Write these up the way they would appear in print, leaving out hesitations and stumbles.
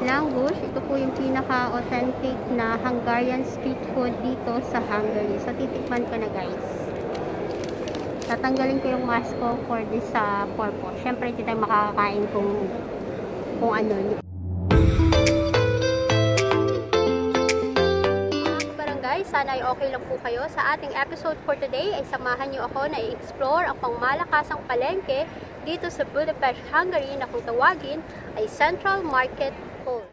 language. Ito po yung pinaka-authentic na Hungarian street food dito sa Hungary. So, titikman ko na guys. Tatanggalin ko yung mask ko for this purpose. Siyempre, hindi tayo makakakain kung ano. Mga barangay, sana ay okay lang po kayo. Sa ating episode for today ay samahan niyo ako na i-explore ang pangmalakasang palengke dito sa Budapest, Hungary na kung tawagin ay Central Market Hall.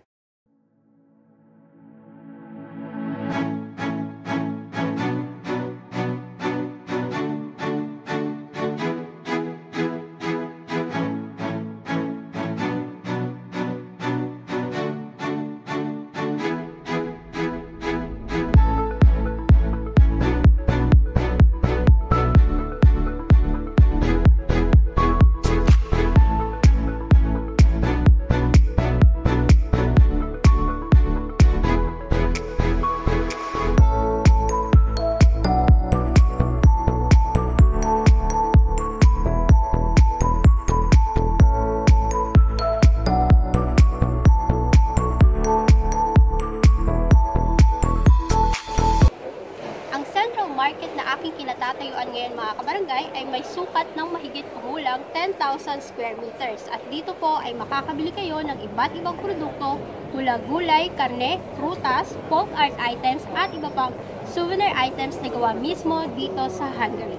Market na aking kinatatayuan ngayon mga kabarangay ay may sukat ng mahigit kumulang 10,000 square meters. At dito po ay makakabili kayo ng iba't ibang produkto mula gulay, karne, prutas, folk art items at iba pang souvenir items na gawa mismo dito sa Hungary.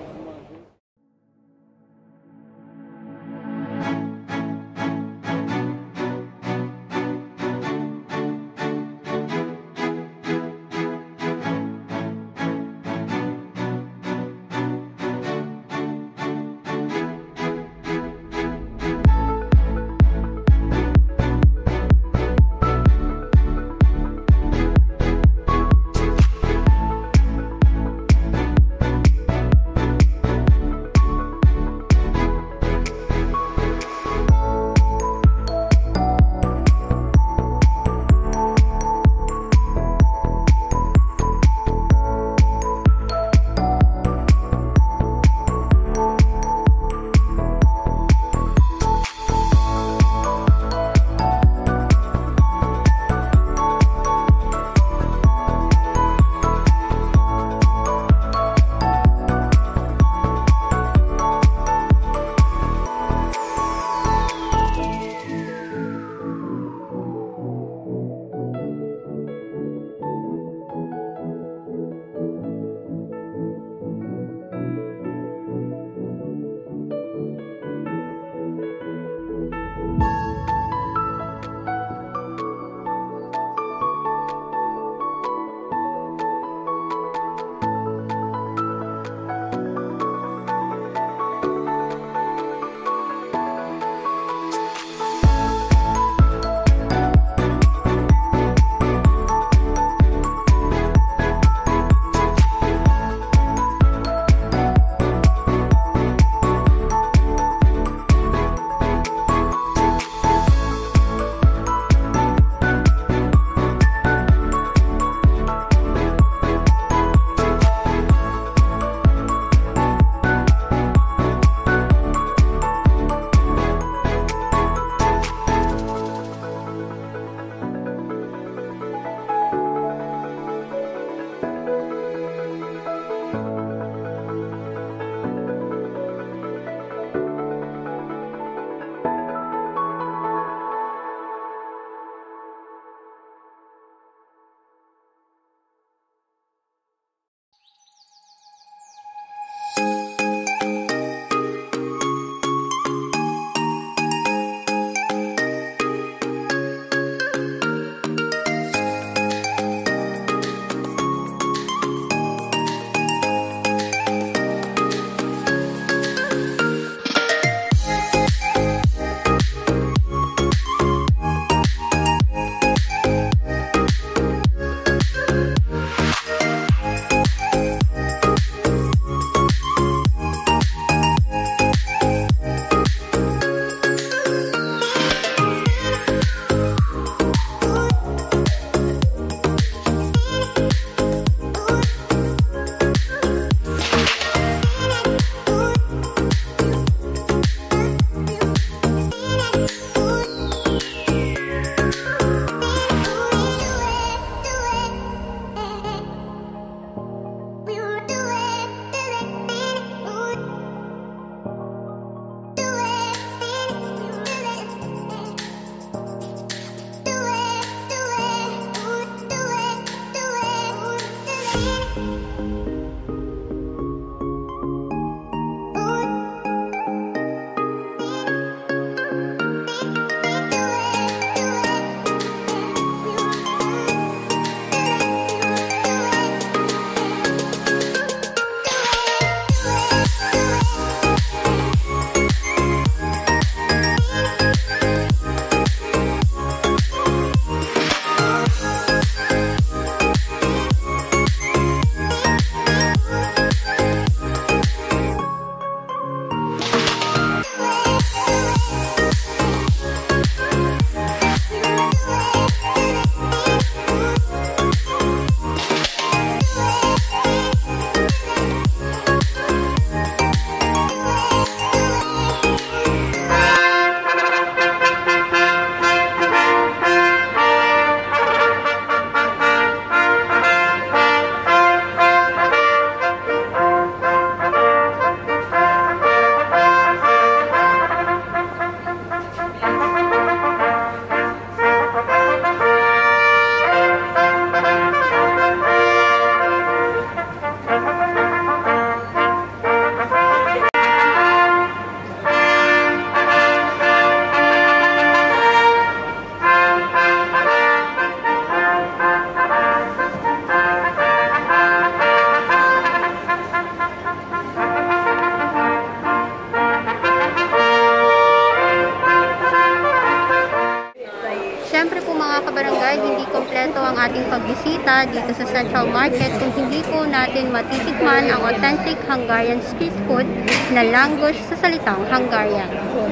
mga kabarangay, hindi kompleto ang ating pagbisita dito sa Central Market kung hindi po natin matitikman ang authentic Hungarian street food na language sa salitang Hungarian.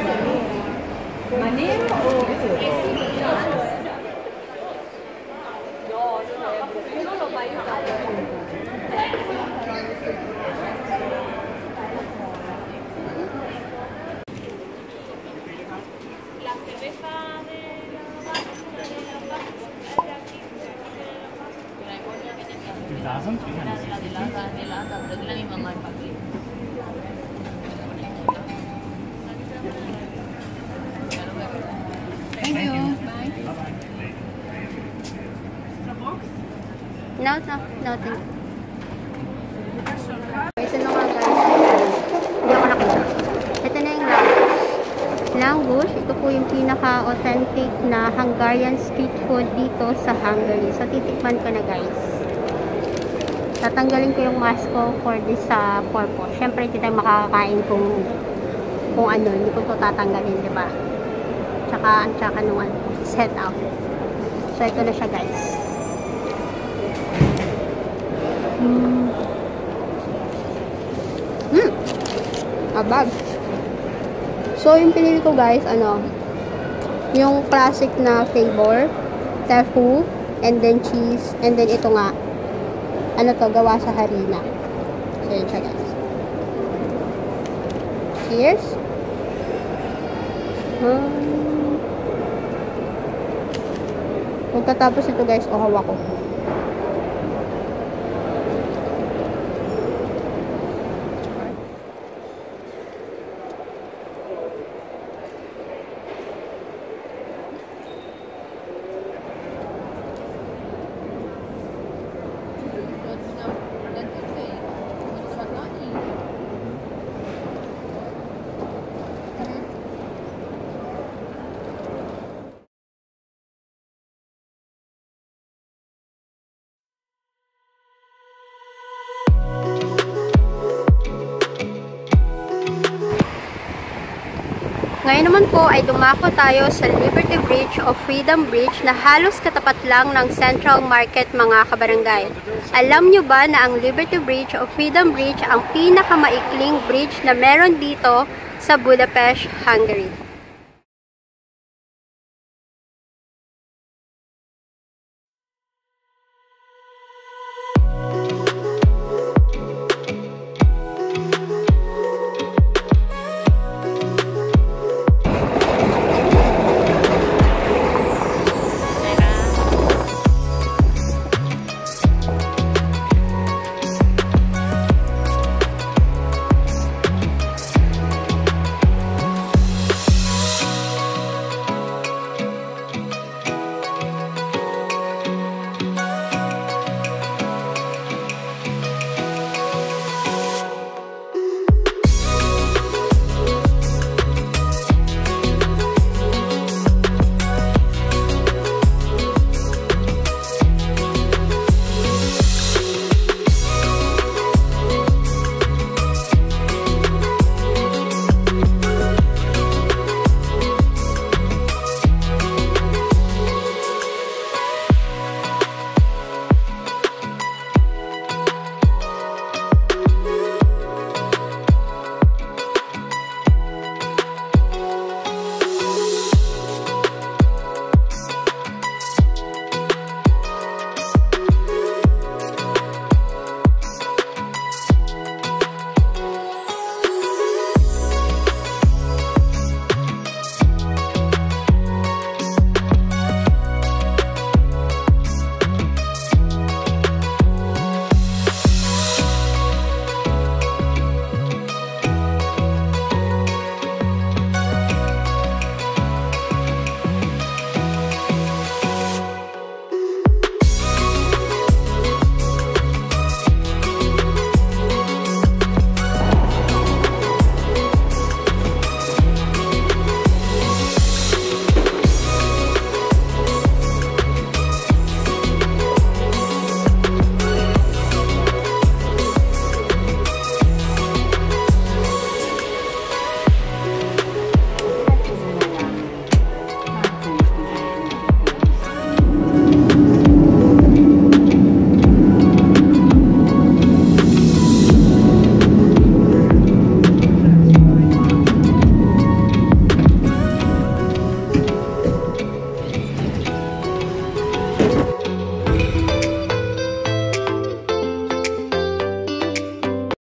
Thank you. Bye. No, nothing. Ito na nga guys. Hindi ako nakita. Ito na yung language. Ito po yung pinaka-authentic na Hungarian street food dito sa Hungary. So, titikman ko na guys. Tatanggalin ko yung mask ko for this purpose. Siyempre, hindi tayo makakakain kung ano. Hindi ko ito tatanggalin, di ba? Tsaka, ang tsaka nung set up. So, ito na siya guys. Abag. So, yung pinili ko guys, yung classic na flavor, tofu, and then cheese, and then ito nga, gawa sa harina. So, yun siya guys. Cheers! Pagkatapos ito guys, hawak ko. Ngayon naman po ay dumako tayo sa Liberty Bridge o Freedom Bridge na halos katapat lang ng Central Market mga kabarangay. Alam nyo ba na ang Liberty Bridge o Freedom Bridge ang pinakamaikling bridge na meron dito sa Budapest, Hungary?